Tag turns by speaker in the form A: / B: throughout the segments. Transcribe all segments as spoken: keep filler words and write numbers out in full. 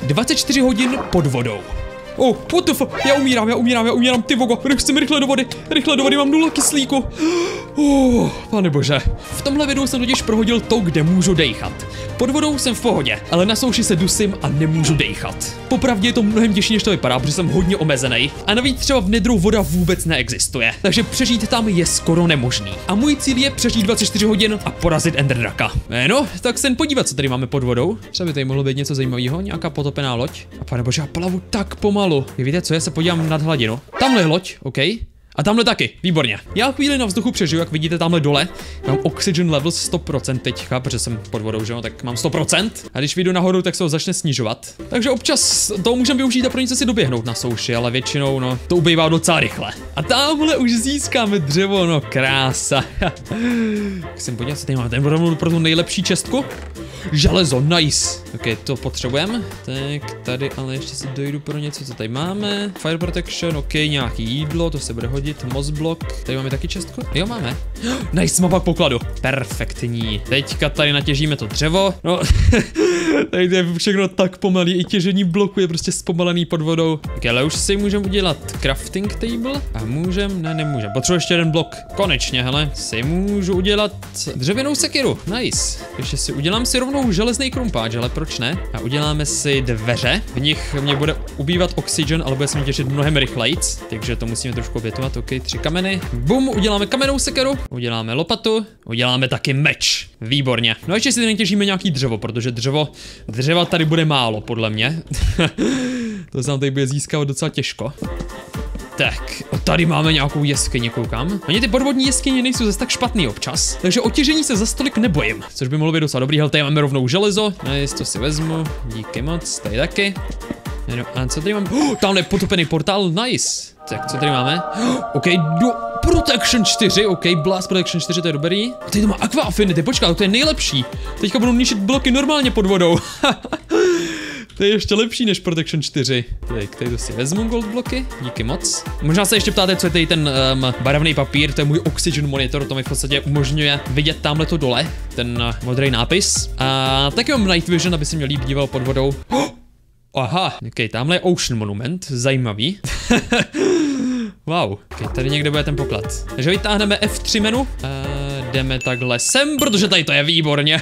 A: dvacet čtyři hodin pod vodou. Oh, what the fuck, já umírám, já umírám, já umírám, ty vogo, chci mi rychle do vody, rychle do vody, mám nula kyslíku. Oh, pane bože. V tomhle videu jsem totiž prohodil to, kde můžu dejchat. Pod vodou jsem v pohodě, ale na souši se dusím a nemůžu dejchat. Popravdě je to mnohem těžší, než to vypadá, protože jsem hodně omezený. A navíc třeba v nedru voda vůbec neexistuje, takže přežít tam je skoro nemožný. A můj cíl je přežít dvacet čtyři hodin a porazit Enderdraka. No, tak se jen podívat, co tady máme pod vodou. Třeba by tady mohlo být něco zajímavého, nějaká potopená loď. A pane bože, já plavu tak pomalu. Vy víte co, já se podívám nad hladinu. Tamhle je loď, OK. A tamhle taky, výborně. Já chvíli na vzduchu přežiju, jak vidíte tamhle dole. Mám oxygen level sto procent teďka, protože jsem pod vodou, že jo, tak mám sto procent. A když vyjdu nahoru, tak se ho začne snižovat. Takže občas to můžeme využít a pro něco si doběhnout na souši, ale většinou, no, to ubývá docela rychle. A tamhle už získáme dřevo, no krása. Tak jsem podívat, co tady máme, ten rovnou pro tu nejlepší čestku. Železo, nice. Ok, to potřebujeme. Tak, tady ale ještě si dojdu pro něco, co tady máme. Fire protection, ok, nějaký jídlo, to se bude hodit. Moss block, tady máme taky čestku? Jo, máme. Nice, mapa k pokladu. Perfektní. Teďka tady natěžíme to dřevo. No, tady je všechno tak pomalý, i těžení bloku je prostě zpomalený pod vodou. Ok, ale už si můžeme udělat crafting table. A můžeme, ne, nemůžeme. Potřebuji ještě jeden blok. Konečně, hele, si můžu udělat dřevěnou sekiru. Nice. Ještě si udělám si rovnou železný krumpáč, ale proč ne? A uděláme si dveře. V nich mě bude ubývat oxygen, ale bude se mi těšit mnohem rychlejc. Takže to musíme trošku obětovat. Ok, tři kameny. Bum, uděláme kamennou sekeru. Uděláme lopatu. Uděláme taky meč. Výborně. No a ještě si netěžíme nějaký dřevo, protože dřevo, dřeva tady bude málo, podle mě. To se nám tady bude získávat docela těžko. Tak, tady máme nějakou jeskyni, koukám. Ani ty podvodní jeskyně nejsou zase tak špatný občas, takže o těžení se zas tolik nebojím, což by mohlo být docela dobrý. Hele, tady máme rovnou železo, nice, to si vezmu, díky moc, tady taky. No, a co tady máme? Oh, tamhle je potopený portál, nice. Tak, co tady máme? Oh, OK, do Protection čtyři, OK, Blast Protection čtyři, to je dobrý. A tady to má Aqua Affinity, počkat, to je nejlepší. Teďka budu ničit bloky normálně pod vodou. To je ještě lepší než Protection čtyři. Tak, tady to si vezmu gold bloky, díky moc. Možná se ještě ptáte, co je tady ten um, barevný papír, to je můj oxygen monitor, to mi v podstatě umožňuje vidět tamhle to dole, ten uh, modrý nápis. A taky mám night vision, aby se mě líp díval pod vodou. Oh! Aha, ok, tamhle je Ocean Monument, zajímavý. Wow, okay, tady někde bude ten poklad. Takže vytáhneme F tři menu a jdeme takhle sem, protože tady to je výborně.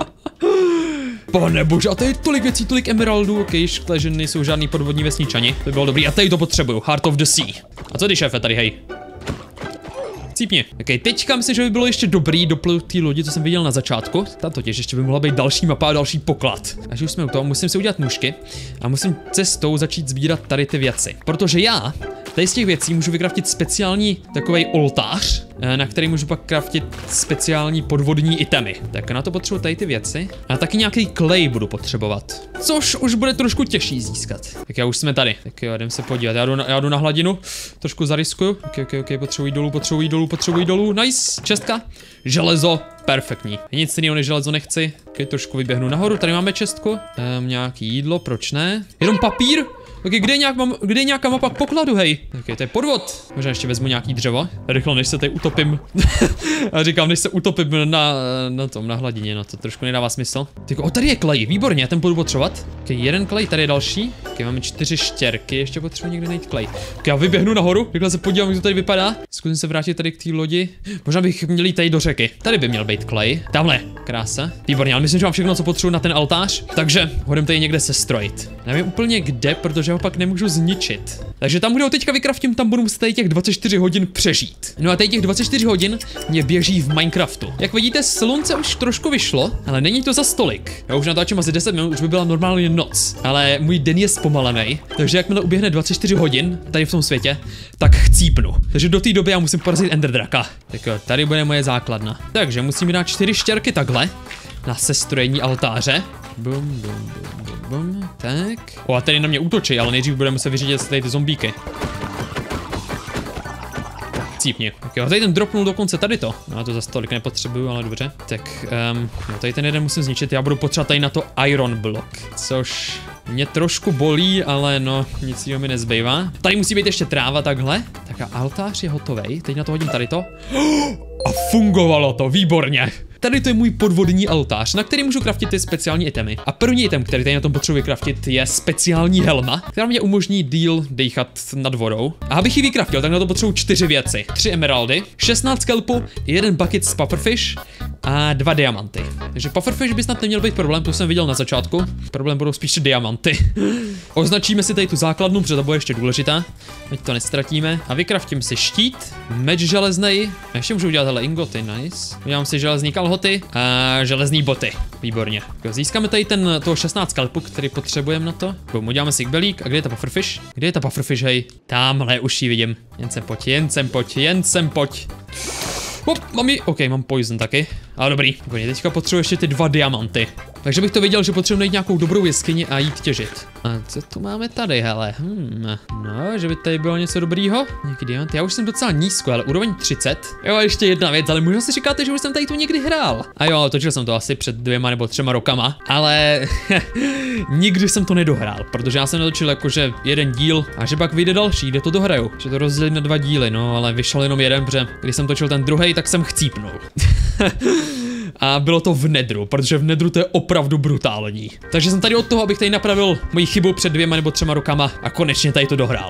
A: Pane bože, a tady je tolik věcí, tolik emeraldů, ok, škle, že nejsou žádný podvodní vesničani, to by bylo dobrý, a tady to potřebuju, Heart of the Sea. A co ty, šéfe, tady, hej? Cípni. Ok, teďka myslím, že by bylo ještě dobrý doplout té lodi, co jsem viděl na začátku. Tam totiž ještě by mohla být další mapa a další poklad. Takže už jsme u toho, musím si udělat nůžky a musím cestou začít sbírat tady ty věci. Protože já tady z těch věcí můžu vykraftit speciální takovej oltář, na který můžu pak kraftit speciální podvodní itemy. Tak na to potřebuji tady ty věci. A taky nějaký clay budu potřebovat. Což už bude trošku těžší získat. Tak já už jsme tady. Tak jo, jdem se podívat. Já jdu na, já jdu na hladinu. Trošku zariskuju. Ok, ok, ok, potřebuji dolů, potřebuji dolů, potřebuji dolů. Nice. Čestka. Železo. Perfektní. Nic jiného než železo nechci. Ok, trošku vyběhnu nahoru. Tady máme čestku. Um, nějaký jídlo, proč ne? Jenom papír. Ok, kde je, nějak mám, kde je nějaká mapa k pokladu, hej? Ok, to je podvod. Možná ještě vezmu nějaký dřevo. Rychle, než se tady utopím. A říkám, než se utopím na, na tom, na hladině, no to trošku nedává smysl. Tak, o, tady je klej, výborně, ten budu potřebovat. Ok, jeden klej, tady je další. Ok, máme čtyři štěrky, ještě potřebuji někde najít klej. Ok, já vyběhnu nahoru, rychle se podívám, jak to tady vypadá. Zkusím se vrátit tady k té lodi. Možná bych měl jít tady do řeky. Tady by měl být klej. Tamhle, krása. Výborně, ale myslím, že mám všechno, co potřebuji na ten altář. Takže hodem tady někde sestrojit. Nevím úplně kde, protože ho pak nemůžu zničit. Takže tam, kde ho teďka vykraftím, tam budu muset tady těch dvacet čtyři hodin přežít. No a tady těch dvacet čtyři hodin mě běží v Minecraftu. Jak vidíte, slunce už trošku vyšlo, ale není to za stolik. Já už natáčím asi deset minut, už by byla normálně noc. Ale můj den je zpomalený, takže jakmile uběhne dvacet čtyři hodin tady v tom světě, tak chcípnu. Takže do té doby já musím porazit Enderdraka. Tak jo, tady bude moje základna. Takže musíme dát čtyři štěrky takhle na sestrojení altáře. Bum, bum, bum, bum, bum. Tak. O, a tady na mě útočí, ale nejdřív budeme muset vyřídit tady ty zombíky. Cípni. Tak jo, tady ten dropnul dokonce tady to. No, to za tolik nepotřebuju, ale dobře. Tak, um, no, tady ten jeden musím zničit. Já budu potřebovat tady na to iron block, což mě trošku bolí, ale no, nic jiného mi nezbývá. Tady musí být ještě tráva takhle. Tak a altář je hotovej. Teď na to hodím tady to. A fungovalo to, výborně. Tady to je můj podvodní altář, na který můžu craftit ty speciální itemy. A první item, který tady na tom potřebuji craftit, je speciální helma, která mě umožní díl dejchat nad vodou. A abych ji vykraftil, tak na to potřebuji čtyři věci. Tři emeraldy, šestnáct kelpu, jeden bucket z pufferfish a dva diamanty. Takže pufferfish by snad neměl být problém, to jsem viděl na začátku. Problém budou spíše diamanty. Označíme si tady tu základnu, protože ta bude ještě důležitá. Ať to nestratíme. A vykraftím si štít, meč železnej. Ještě můžu udělat hele ingoty, nice. Udělám si železný kalhoty a železný boty. Výborně. Získáme tady ten toho šestnáct kalpu, který potřebujeme na to. Bum, uděláme si belík. A kde je ta pufferfish? Kde je ta pufferfish, hej? Tamhle už ji vidím. Jen sem pojď, jen sem pojď, jen sem pojď. Hop, mám ji. OK, mám poison taky. Ale dobrý. Výborně, teďka potřebuji ještě ty dva diamanty. Takže bych to viděl, že potřebuji najít nějakou dobrou jeskyni a jít těžit. A co tu máme tady, hele? Hmm. No, že by tady bylo něco dobrýho? Nějaký diamant. Já už jsem docela nízko, ale úroveň třicet. Jo, ještě jedna věc, ale možná si říkáte, že už jsem tady tu někdy hrál. A jo, točil jsem to asi před dvěma nebo třema rokama, ale nikdy jsem to nedohrál, protože já jsem natočil jakože jeden díl a že pak vyjde další, kde to dohraju. Že to rozdělím na dva díly, no, ale vyšel jenom jeden, protože když jsem točil ten druhý, tak jsem chcípnul. A bylo to v nedru, protože v nedru to je opravdu brutální. Takže jsem tady od toho, abych tady napravil moji chybu před dvěma nebo třema rokama a konečně tady to dohrál.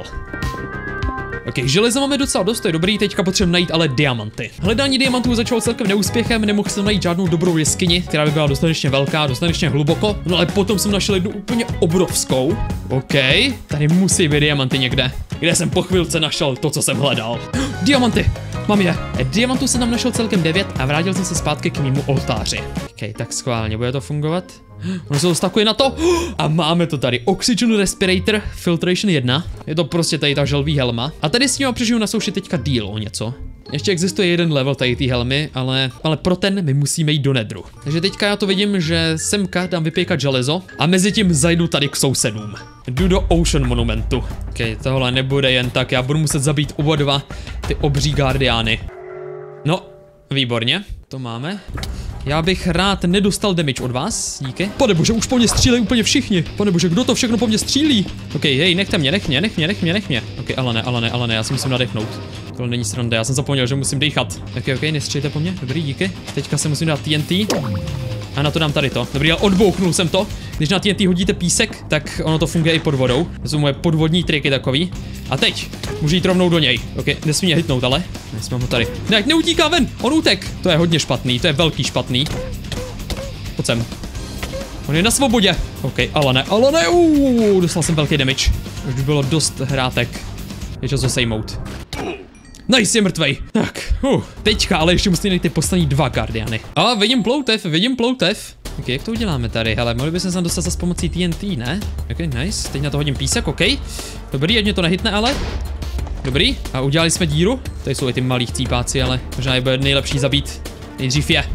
A: Ok, železo máme docela dost, to je dobrý, teďka potřebujeme najít ale diamanty. Hledání diamantů začalo celkem neúspěchem, nemohl jsem najít žádnou dobrou jeskyni, která by byla dostatečně velká, dostatečně hluboko, no ale potom jsem našel jednu úplně obrovskou. Ok, tady musí být diamanty někde, kde jsem po chvilce našel to, co jsem hledal. Diamanty! Mám je. Diamantů jsem tam našel celkem devět a vrátil jsem se zpátky k mému oltáři. Ok, tak schválně, bude to fungovat? Ono se dostakuje na to. A máme to tady. Oxygen Respirator Filtration jedna. Je to prostě tady ta želví helma. A tady s ním přežiju na souši teďka díl o něco. Ještě existuje jeden level tady té helmy, ale, ale pro ten my musíme jít do nedru. Takže teďka já to vidím, že semka dám vypěkat železo a mezi tím zajdu tady k sousedům. Jdu do Ocean Monumentu. Ok, tohle nebude jen tak, já budu muset zabít oba dva ty obří guardiány. No, výborně, to máme. Já bych rád nedostal damage od vás, díky. Panebože, už po mě střílejí úplně všichni. Panebože, kdo to všechno po mě střílí? Ok, hej, nechte mě, nech mě, nech mě, nech mě, nech mě. Ok, ale ne, ale ne, ale ne, já si musím nadechnout. Tohle není sranda, já jsem zapomněl, že musím dechat. Ok, ok, nestřílejte po mně, dobrý, díky. Teďka se musím dát T N T. A na to dám tady to. Dobrý, ale odbouchnul jsem to. Když na T N T hodíte písek, tak ono to funguje i pod vodou. To jsou moje podvodní triky takový. A teď můžu jít rovnou do něj. Ok, nesmí mě hitnout, ale. Nesmím ho tady. Ne, neutíká ven, on utek. To je hodně špatný, to je velký špatný. Pojď sem. On je na svobodě. Ok, ale ne, ale ne. Uuu, dostal jsem velký damage. Už by bylo dost hrátek. Je čas ho sejmout. Nice, je mrtvej. Tak, uh, teďka, ale ještě musím najít ty poslední dva guardiany. A vidím ploutev, vidím ploutev. Ok, jak to uděláme tady? Hele, mohli bychom se dostat s pomocí T N T, ne? Ok, nice. Teď na to hodím písek, ok. Dobrý, ať mě to nehytne, ale. Dobrý, a udělali jsme díru. Tady jsou i ty malí chcípáci, ale možná je bude nejlepší zabít. Nejdřív je.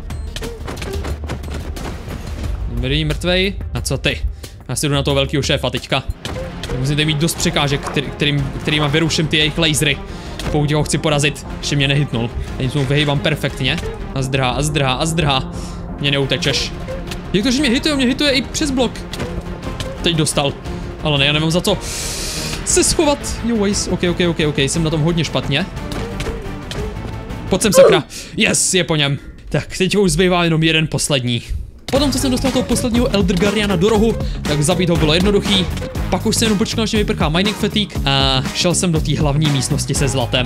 A: Dobrý, mrtvej. A co ty? Já si jdu na toho velkého šéfa teďka. Musíte mít dost překážek, který, kterým, kterýma vyruším ty jejich lasery. Pokud ho chci porazit, ještě mě nehytnul. Teď tomu vyhýbám perfektně. A zdrhá, a zdrhá, a zdrhá. Mě neutečeš. Jak to, že mě hituje, mě hituje i přes blok. Teď dostal. Ale ne, já nemám za co se schovat. Jo, ways. Ok, ok, ok, ok, jsem na tom hodně špatně. Pojď sem, sakra. Yes, je po něm. Tak, teď už zbývá jenom jeden poslední. Potom, co jsem dostal toho posledního Elder Guardiana do rohu, tak zabít ho bylo jednoduchý. Pak už jsem jenom počkal, že mi vyprchá mining fatigue a šel jsem do té hlavní místnosti se zlatem.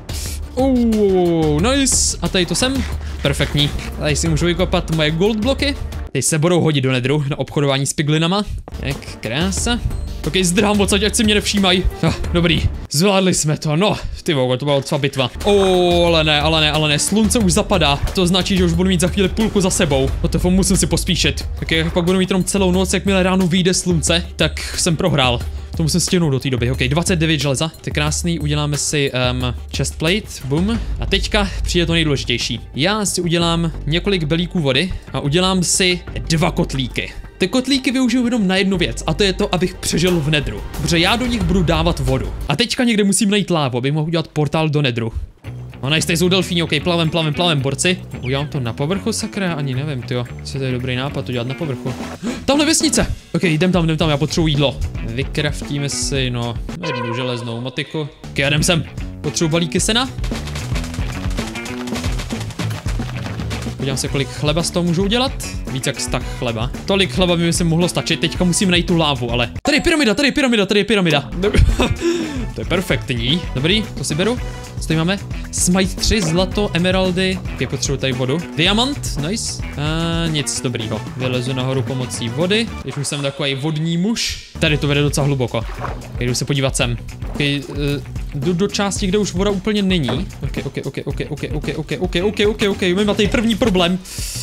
A: Oh, nice. A tady to jsem. Perfektní. Tady si můžu vykopat moje gold bloky. Teď se budou hodit do nedru na obchodování s piglinama. Tak, krása. Ok, zdrhám odsaď, ať si mě nevšímají. Ah, dobrý, zvládli jsme to, no. Ty vogo, to byla docela bitva. Oh, ale ne, ale ne, ale ne, slunce už zapadá. To značí, že už budu mít za chvíli půlku za sebou. O to musím si pospíšit. Tak jak pak budu mít jenom celou noc, jakmile ráno vyjde slunce, tak jsem prohrál. To musím stihnout do té doby. Ok, dvacet devět železa, to je krásný, uděláme si um, chestplate, boom. A teďka přijde to nejdůležitější. Já si udělám několik belíků vody a udělám si dva kotlíky. Ty kotlíky využiju jenom na jednu věc, a to je to, abych přežil v nedru. Protože já do nich budu dávat vodu. A teďka někde musím najít lávu, abych mohl udělat portál do nedru. No nice, tady jsou delfíni, ok, plavem, plavem, plavem, borci. Udělám to na povrchu, sakra, ani nevím, tyjo. Co to je dobrý nápad, to dělat na povrchu. Tamhle vesnice! Ok, jdem tam, jdem tam, já potřebuji jídlo. Vykraftíme si, no, jednu železnou motiku. Ok, jdem sem. Potřebuji balíky sena. Podívám se, kolik chleba z toho můžu udělat. Víc jak sto chleba. Tolik chleba by mi se mohlo stačit. Teďka musím najít tu lávu, ale... Tady je pyramida, tady je pyramida, tady je pyramida. To je perfektní. Dobrý, to si beru. Co tady máme? Smite tři, zlato, emeraldy. Ok, potřebuji tady vodu. Diamant, nice. A nic dobrýho. Vylezu nahoru pomocí vody. Když už jsem takový vodní muž. Tady to vede docela hluboko. Ok, jdu se podívat sem. Ok, uh, jdu do části, kde už voda úplně není. Ok, ok, ok, ok, ok, ok, ok, ok, ok, ok, ok, mám tady první problém.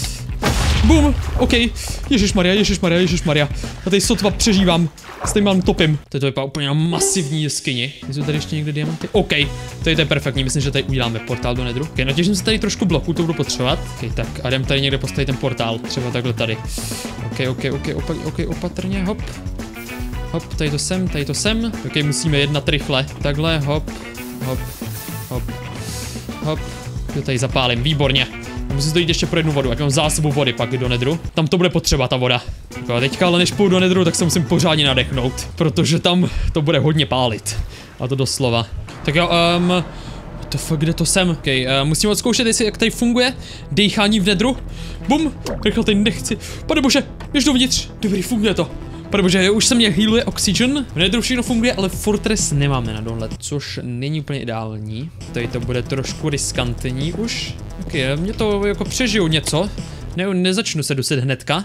A: Bum, ok, ježišmarja, ježišmarja, ježišmarja. Já tady sotva přežívám, s tím mám topím. To je to vypadá úplně na masivní jeskyni. Jsou tady ještě někde diamanty? OK, tady to je perfektní, myslím, že tady uděláme portál do nedru. Ok, natěžím se tady trošku bloků, to budu potřebovat. Ok, tak a jdem tady někde postavit ten portál, třeba takhle tady. Ok, ok, ok, opa, ok, opatrně, hop. Hop, tady to sem, tady to sem. Ok, musíme jednat rychle. Takhle, hop, hop, hop, hop. To tady zapálím, výborně. Musím dojít ještě pro jednu vodu, ať mám zásobu vody pak do nedru. Tam to bude potřeba, ta voda. A teďka ale než půjdu do nedru, tak se musím pořádně nadechnout. Protože tam to bude hodně pálit. A to doslova. Tak jo, um... to fuck, kde to jsem? Ok, uh, musím odzkoušet, jestli jak tady funguje dýchání v nedru. Bum, rychle tady nechci. Pane bože, běž dovnitř. Dobrý, funguje to. Pane bože, už se mě healuje oxygen. V nedru všechno funguje, ale fortress nemáme na dohled, což není úplně ideální. Tady to bude trošku riskantní už. Ok, mě to jako přežiju něco. Ne, nezačnu se dusit hnedka.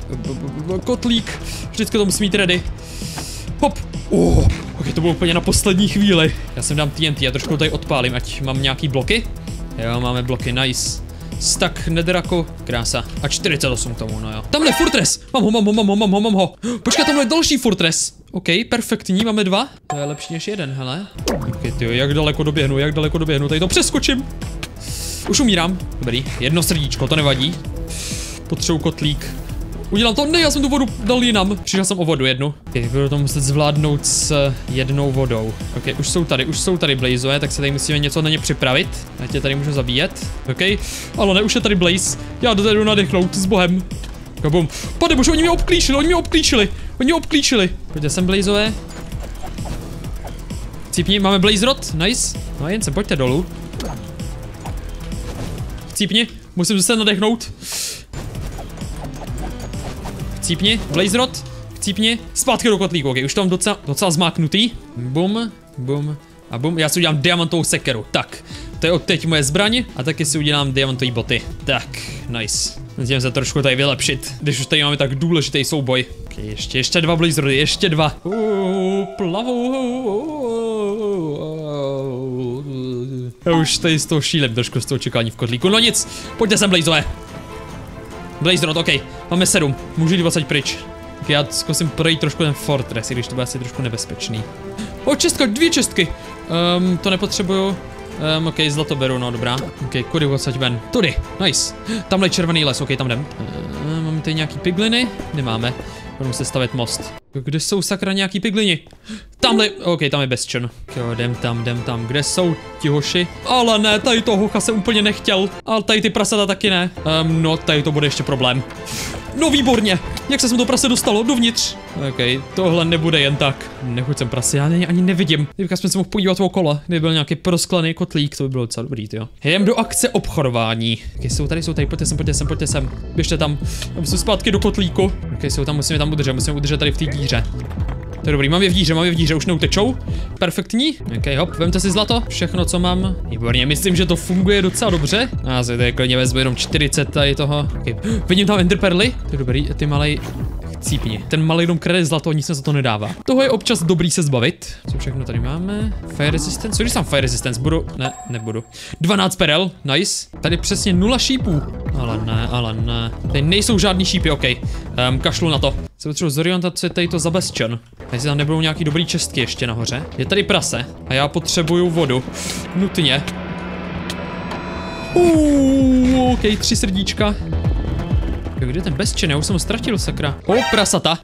A: Kotlík, vždycky to musí mít ready. Hop. Oh, ok, to bylo úplně na poslední chvíli. Já jsem dám T N T a trošku tady odpálím, ať mám nějaký bloky. Jo, máme bloky, nice. Stack netherraku, krása. A čtyřicet osm k tomu, no jo. Tamhle fortress! Mám ho, mám ho, mám ho, mám ho, mám ho. Počkej, tamhle je další fortress. OK, perfektní, máme dva. To je lepší než jeden, hele. Ok, tyjo, jak daleko doběhnu, jak daleko doběhnu, tady to přeskočím. Už umírám. Dobrý, jedno srdíčko, to nevadí. Potřebuji kotlík. Udělám to, ne, já jsem tu vodu dal jinam. Přišel jsem o vodu jednu. Okay, budu to muset zvládnout s jednou vodou. Ok, už jsou tady, už jsou tady Blazeové, tak se tady musíme něco na ně připravit. Já tě tady můžu zabíjet. Ok, ale ne, už je tady Blaze. Já do tady jdu nadechnout s bohem. Kabum. Pane bože, oni mě obklíčili, oni mě obklíčili. Oni mě obklíčili. Pojďte sem, Blazeové. Cípni, máme Blaze Rod, nice. No jen se, pojďte dolů. Cípni, musím se nadechnout. Cípni, Blaze Rod, cípni, zpátky do kotlíku, ok, už to mám docela, docela zmáknutý. Bum, bum a bum, já si udělám diamantovou sekeru, tak, to je od teď moje zbraň a taky si udělám diamantové boty, tak, nice. Musím se trošku tady vylepšit, když už tady máme tak důležitý souboj. Ok, ještě, ještě dva Blaze Rody, ještě dva. Uh, plavu. Já už tady z toho šílem trošku z toho čekání v kotlíku, no nic, pojďte sem, Blazeové. Blaze Rod, ok, máme sedm, můžu jít dvacet pryč. Tak já zkusím projít trošku ten fortress, i když to bude asi trošku nebezpečný. O, čestka, dvě čestky. Um, to nepotřebuju. Um, ok, zlato beru, no dobrá. Ok, kudy odsaď ven. Tudy, nice. Tamhle je červený les, ok, tam jdem. Uh, máme tady nějaký pigliny? Nemáme. Budu muset stavět most. Kde jsou sakra nějaký piglini? Tamhle, ok, tam je Bastion. Jo, jdem tam, jdem tam, kde jsou ti hoši? Ale ne, tady toho hocha jsem úplně nechtěl. Ale tady ty prasata taky ne. Um, no, tady to bude ještě problém. No výborně, jak se sem to prase dostalo, dovnitř. Ok, tohle nebude jen tak. Nechuť sem prase, já ani, ani nevidím. Kdybych jsme se mohl podívat okolo, kdyby byl nějaký prosklený kotlík, to by bylo docela dobrý, jo. Jdem do akce obchodování. Ok, jsou tady, jsou tady, pojďte sem, pojďte sem, pojďte sem. Běžte tam, tam jsou zpátky do kotlíku. Ok, jsou tam, musíme tam udržet, musíme udržet tady v té díře. To je dobrý, mám je v díře, mám je v díře, už neutečou. Perfektní. Ok, hop, vemte si zlato, všechno, co mám. Výborně, myslím, že to funguje docela dobře. Já si tady klidně vezmu jenom čtyřicet tady toho. Okay. Vidím tam enderperly, to je dobrý, ty malej... Cípni. Ten malý dom krade zlato, nic se za to nedává. Toho je občas dobrý se zbavit. Co všechno tady máme? Fire resistance, co když tam fire resistance? Budu, ne, nebudu. dvanáct perel, nice. Tady přesně nula šípů. Ale ne, ale ne. Tady nejsou žádný šípy, ok. Um, kašlu na to. Se potřebuji zorientovat, co je tady to za Bastion. Jestli tam nebudou nějaký dobrý čestky ještě nahoře. Je tady prase a já potřebuju vodu. Nutně. Uuu, ok, tři srdíčka. Kde je ten Bastion? Já už jsem ho ztratil, sakra. O, oh, prasata.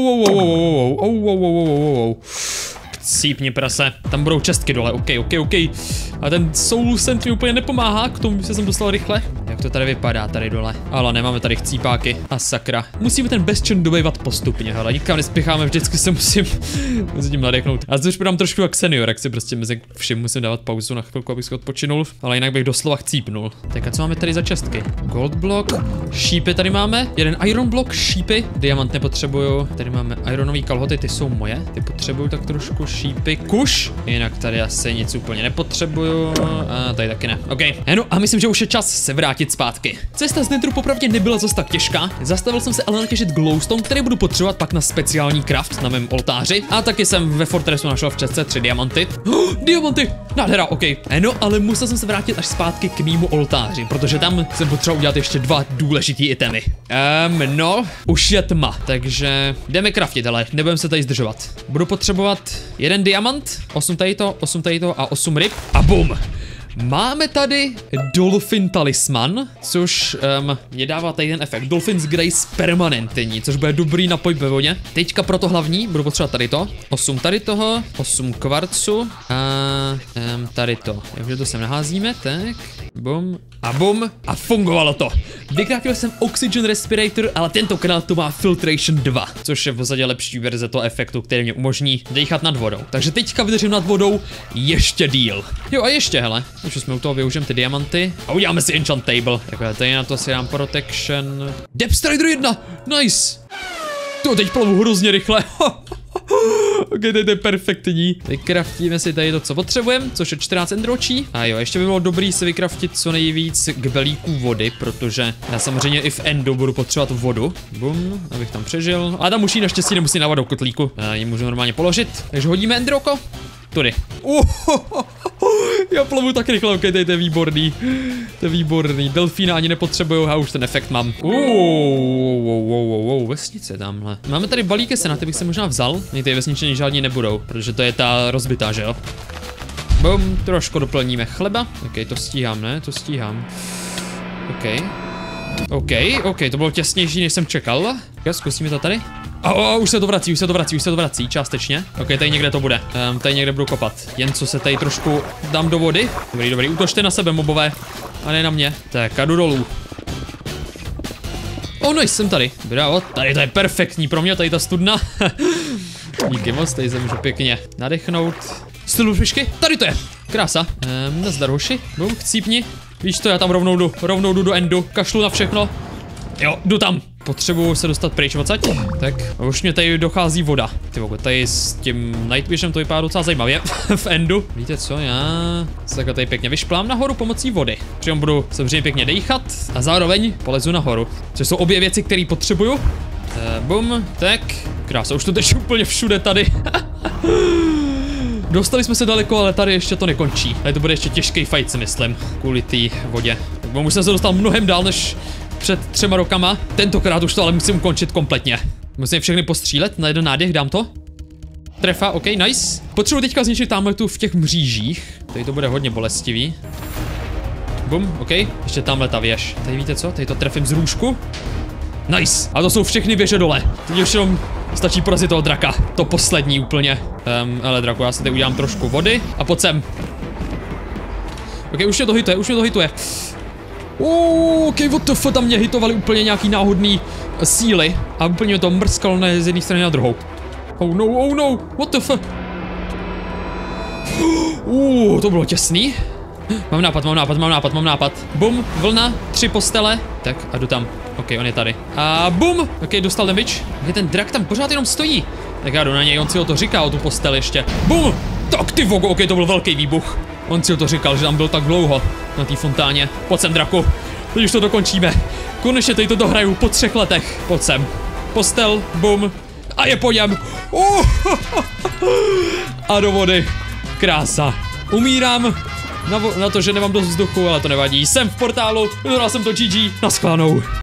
A: Cípni prase. Tam budou čestky dole, ok, ok, ok. A ten Soul Sand mi úplně nepomáhá, k tomu se jsem dostal rychle. Jak to tady vypadá tady dole? Ale nemáme tady chcípáky. A sakra. Musíme ten bezčen dobývat postupně, hele. Nikam nespěcháme, vždycky se musím s tím nadechnout. A zde už podám trošku jak senior, jak si prostě mezi všem musím dávat pauzu na chvilku, abych se odpočinul. Ale jinak bych doslova chcípnul. Tak a co máme tady za čestky? Gold block, šípy tady máme. Jeden iron block, šípy. Diamant nepotřebuju. Tady máme ironové kalhoty, ty jsou moje. Ty potřebuju tak trošku šípy. Kuš. Jinak tady asi nic úplně nepotřebuju. A tady taky ne. OK. No a myslím, že už je čas se vrátit zpátky. Cesta z Netheru popravdě nebyla zas tak těžká. Zastavil jsem se ale natěžit glowstone, který budu potřebovat pak na speciální craft na mém oltáři. A taky jsem ve Fortressu našel v čestce tři diamanty. Oh, diamanty! Nádhera, OK. No, ale musel jsem se vrátit až zpátky k mému oltáři, protože tam jsem potřeboval udělat ještě dva důležitý itemy. Um, no, už je tma, takže jdeme craftit, ale nebudeme se tady zdržovat. Budu potřebovat jeden diamant, osm tady to, osm tady to a osm ryb a bum. Máme tady Dolphin Talisman, což um, mě dává tady ten efekt Dolphin's Grace permanentní, což bude dobrý napoj ve vodě. Teďka pro to hlavní budu potřebovat tady to, osm tady toho, osm kvarcu a um, tady to. Takže to sem naházíme, tak, bum a bum a fungovalo to. Vykrátil jsem Oxygen Respirator, ale tentokrát to má Filtration dva, což je v podstatě lepší verze toho efektu, který mě umožní dýchat nad vodou. Takže teďka vydržím nad vodou ještě díl. Jo a ještě, hele. Už jsme u toho, využijeme ty diamanty a uděláme si enchant table. Takhle, tady na to si dám protection. Depth Strider jedna, nice. To teď plavu hrozně rychle. Ok, to je perfektní. Vykraftíme si tady to, co potřebujeme, což je čtrnáct endročí. A jo, ještě by bylo dobrý si vykraftit co nejvíc k belíku vody, protože já samozřejmě i v endu budu potřebovat vodu. Bum, abych tam přežil. A tam už ji naštěstí nemusí dávat do kotlíku. Já ji můžu normálně položit. Takže hodíme endroko. Tudy. Uh, já plavu tak rychle, ok, to je výborný. To je výborný. Delfína ani nepotřebuju, a už ten efekt mám. Uh, wow, wow, wow, wow, vesnice tamhle. Máme tady balíky se, na ty bych se možná vzal. Někdy vesničení žádní nebudou, protože to je ta rozbitá, že jo? Bum, trošku doplníme chleba. Ok, to stíhám, ne? To stíhám. Ok. Ok, ok, to bylo těsnější, než jsem čekal. Ok, zkusíme to tady. A oh, oh, už se to vrací, už se to vrací, už se to vrací, částečně. Ok, tady někde to bude. Um, tady někde budu kopat. Jen co se tady trošku dám do vody. Dobrý, dobrý, útočte na sebe, mobové. A ne na mě. Tak, a jdu dolů. Oh, nice, jsem tady. Bravo, tady to je perfektní pro mě, tady ta studna. Díky moc, tady se můžu pěkně nadechnout. Silverfishky, tady to je. Krása. Um, nazdar hoši. Bum, chcípni. Víš to, já tam rovnou jdu, rovnou jdu do endu. Kašlu na všechno. Jo, jdu tam. Potřebuju se dostat pryč odsaď. Tak, už mě tady dochází voda. Ty vogo, tady s tím Night Vision to vypadá docela zajímavě v endu. Víte co, já se takhle tady pěkně vyšplám nahoru pomocí vody. Přitom budu samozřejmě pěkně dejchat a zároveň polezu nahoru. Což jsou obě věci, které potřebuju. Uh, bum, tak, krása, už to teď úplně všude tady. Dostali jsme se daleko, ale tady ještě to nekončí. Tady to bude ještě těžký fight, si myslím, kvůli té vodě. Tak už jsem se dostal mnohem dál než před třema rokama. Tentokrát už to ale musím ukončit kompletně. Musím všechny postřílet, na jeden nádech dám to. Trefa, ok, nice. Potřebuji teďka zničit tamhle tu v těch mřížích. Tady to bude hodně bolestivý. Bum, ok, ještě tamhle ta věž. Tady víte co, tady to trefím z růžku. Nice, a to jsou všechny věže dole. Teď už jenom stačí porazit toho draka. To poslední úplně. Um, ale draku, já si tady udělám trošku vody a pojď sem. Ok, už mě to hituje, už mě to hituje. Oh, ok, what the fuck, tam mě hitovali úplně nějaký náhodný síly a úplně to mrskalo ne z jedné strany na druhou. Oh no, oh no, what the fuck. Uh, to bylo těsný. Mám nápad, mám nápad, mám nápad, mám nápad. Bum, vlna, tři postele. Tak a jdu tam. Ok, on je tady. A bum, ok, dostal damage. Okay, ten drak tam pořád jenom stojí. Tak já jdu na něj, on si o to říká, o tu postel ještě. Bum, tak ty vogo, ok, to byl velký výbuch. On si o to říkal, že tam byl tak dlouho na té fontáně. Pojď sem, draku. Teď už to dokončíme. Konečně tady to dohraju po třech letech. Pojď sem. Postel, bum. A je po něm. Uh, a do vody. Krása. Umírám na, na to, že nemám dost vzduchu, ale to nevadí. Jsem v portálu, dodal jsem to G G. Naschledanou.